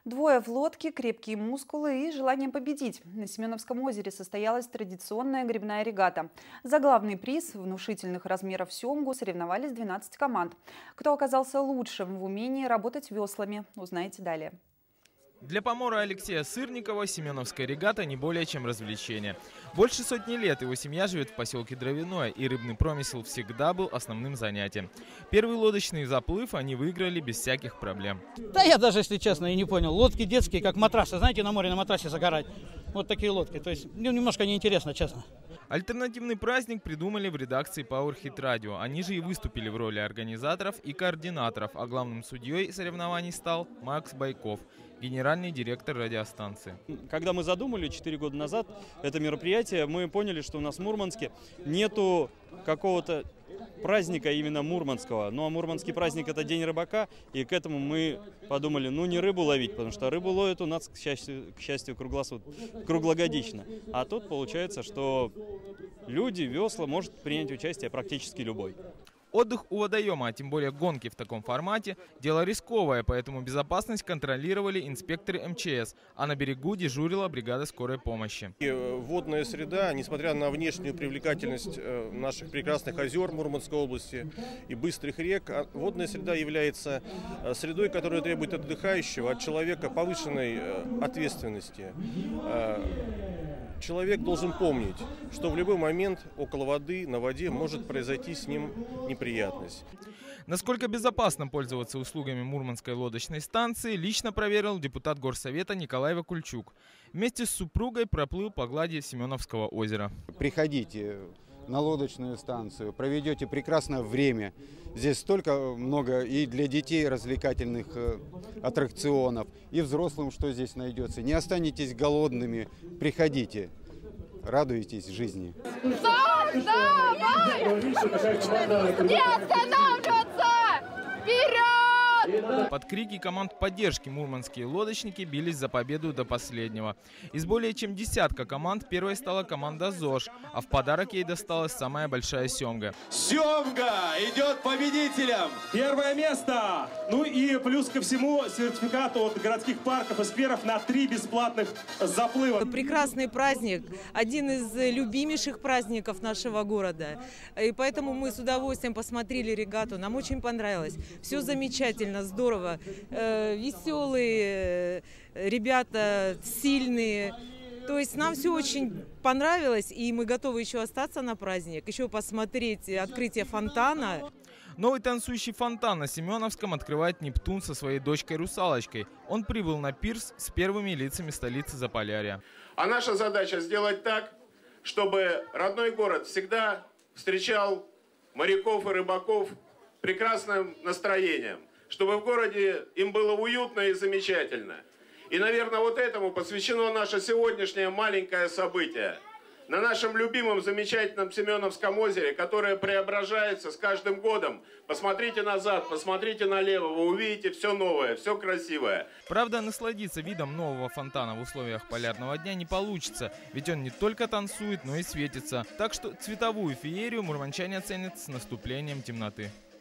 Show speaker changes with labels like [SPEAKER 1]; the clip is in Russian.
[SPEAKER 1] Двое в лодке, крепкие мускулы и желание победить. На Семеновском озере состоялась традиционная гребная регата. За главный приз внушительных размеров семгу соревновались 12 команд. Кто оказался лучшим в умении работать веслами, узнаете далее.
[SPEAKER 2] Для помора Алексея Сырникова Семеновская регата не более чем развлечение. Больше сотни лет его семья живет в поселке Дровяное, и рыбный промысел всегда был основным занятием. Первый лодочный заплыв они выиграли без всяких проблем.
[SPEAKER 3] Да я даже, если честно, и не понял. Лодки детские, как матрасы. Знаете, на море на матрасе загорать. Вот такие лодки. То есть немножко неинтересно, честно.
[SPEAKER 2] Альтернативный праздник придумали в редакции Power Hit Radio. Они же и выступили в роли организаторов и координаторов, а главным судьей соревнований стал Макс Байков, генеральный директор радиостанции.
[SPEAKER 4] Когда мы задумали 4 года назад это мероприятие, мы поняли, что у нас в Мурманске нету какого-то праздника именно мурманского. Ну а мурманский праздник — это День рыбака, и к этому мы подумали, ну не рыбу ловить, потому что рыбу ловят у нас, к счастью, круглогодично. А тут получается, что люди, весла, может принять участие практически любой.
[SPEAKER 2] Отдых у водоема, а тем более гонки в таком формате, дело рисковое, поэтому безопасность контролировали инспекторы МЧС, а на берегу дежурила бригада скорой помощи.
[SPEAKER 5] Водная среда, несмотря на внешнюю привлекательность наших прекрасных озер Мурманской области и быстрых рек, водная среда является средой, которая требует от отдыхающего, от человека повышенной ответственности. Человек должен помнить, что в любой момент около воды, на воде может произойти с ним неприятность.
[SPEAKER 2] Насколько безопасно пользоваться услугами Мурманской лодочной станции, лично проверил депутат горсовета Николай Вакульчук. Вместе с супругой проплыл по глади Семеновского озера.
[SPEAKER 6] Приходите на лодочную станцию, проведете прекрасное время. Здесь столько много и для детей развлекательных аттракционов, и взрослым, что здесь найдется. Не останетесь голодными, приходите, радуйтесь жизни.
[SPEAKER 7] Давай! Не останавливаться! Вперед!
[SPEAKER 2] Под крики команд поддержки мурманские лодочники бились за победу до последнего. Из более чем десятка команд первой стала команда ЗОЖ, а в подарок ей досталась самая большая семга.
[SPEAKER 8] Семга идет победителем!
[SPEAKER 9] Первое место! Ну и плюс ко всему сертификат от городских парков и скверов на 3 бесплатных заплыва.
[SPEAKER 10] Прекрасный праздник, один из любимейших праздников нашего города. И поэтому мы с удовольствием посмотрели регату, нам очень понравилось. Все замечательно. Здорово, веселые ребята, сильные. То есть нам все очень понравилось, и мы готовы еще остаться на праздник, еще посмотреть открытие фонтана.
[SPEAKER 2] Новый танцующий фонтан на Семеновском открывает Нептун со своей дочкой-русалочкой. Он прибыл на пирс с первыми лицами столицы Заполярья.
[SPEAKER 11] А наша задача сделать так, чтобы родной город всегда встречал моряков и рыбаков прекрасным настроением, чтобы в городе им было уютно и замечательно. И, наверное, вот этому посвящено наше сегодняшнее маленькое событие. На нашем любимом, замечательном Семеновском озере, которое преображается с каждым годом. Посмотрите назад, посмотрите налево, вы увидите все новое, все красивое.
[SPEAKER 2] Правда, насладиться видом нового фонтана в условиях полярного дня не получится, ведь он не только танцует, но и светится. Так что цветовую феерию мурманчане оценят с наступлением темноты.